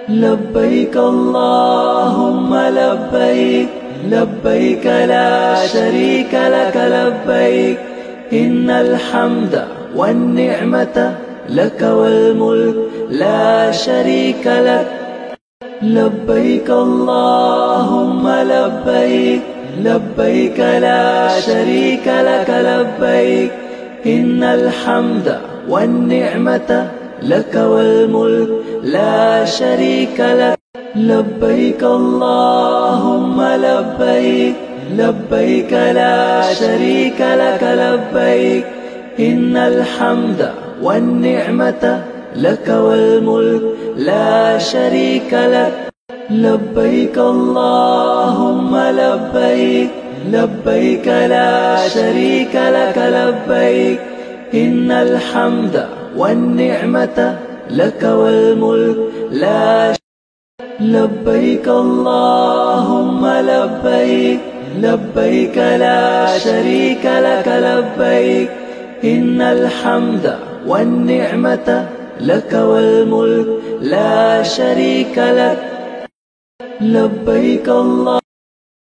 لبيك اللهم لبيك، لبيك لا شريك لك لبيك، إن الحمد والنعمة لك والملك لا شريك لك. لبيك اللهم لبيك، لبيك لا شريك لك لبيك، إن الحمد والنعمة لك والملك لا شريك لك. لبيك اللهم لبيك، لبيك لا شريك لك لبيك، إن الحمد والنعمة لك والملك لا شريك لك. لبيك اللهم لبيك، لبيك لا شريك لك لبيك، إن الحمد والنعمة لك والملك لا شريك لك. لبيك اللهم لبيك، لبيك لا شريك لك لبيك، إن الحمد والنعمة لك والملك لا شريك لك. لبيك الله